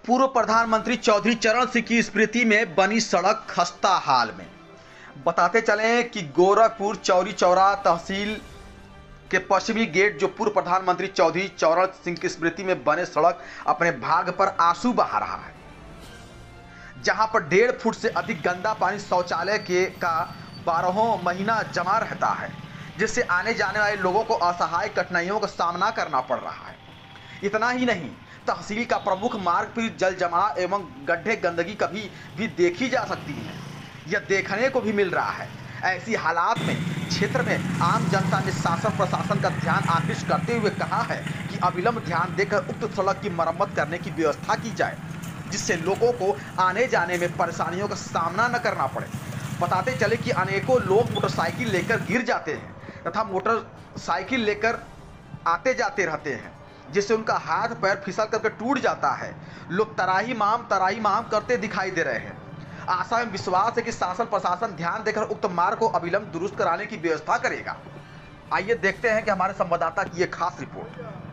पूर्व प्रधानमंत्री चौधरी चरण सिंह की स्मृति में बनी सड़क खस्ता हाल में। बताते चलें कि गोरखपुर चौरी चौरा तहसील के पश्चिमी गेट जो पूर्व प्रधानमंत्री चौधरी चरण सिंह की स्मृति में बने सड़क अपने भाग पर आंसू बहा रहा है, जहां पर 1.5 फुट से अधिक गंदा पानी शौचालय के का 12 महीना जमा रहता है, जिससे आने जाने वाले लोगों को असहाय कठिनाइयों का सामना करना पड़ रहा है। इतना ही नहीं, तहसील का प्रमुख मार्ग पर जल जमाव एवं गड्ढे गंदगी कभी भी देखी जा सकती है, यह देखने को भी मिल रहा है। ऐसी हालात में क्षेत्र में आम जनता ने शासन प्रशासन का ध्यान आकृष्ट करते हुए कहा है कि अविलंब ध्यान देकर उक्त सड़क की मरम्मत करने की व्यवस्था की जाए, जिससे लोगों को आने जाने में परेशानियों का सामना न करना पड़े। बताते चले कि अनेकों लोग मोटरसाइकिल लेकर गिर जाते हैं तथा मोटरसाइकिल लेकर आते जाते रहते हैं, जिससे उनका हाथ पैर फिसल करके टूट जाता है। लोग तराही माम करते दिखाई दे रहे हैं। आशा एवं विश्वास है कि शासन प्रशासन ध्यान देकर उक्त मार्ग को अविलंब दुरुस्त कराने की व्यवस्था करेगा। आइए देखते हैं कि हमारे संवाददाता की ये खास रिपोर्ट।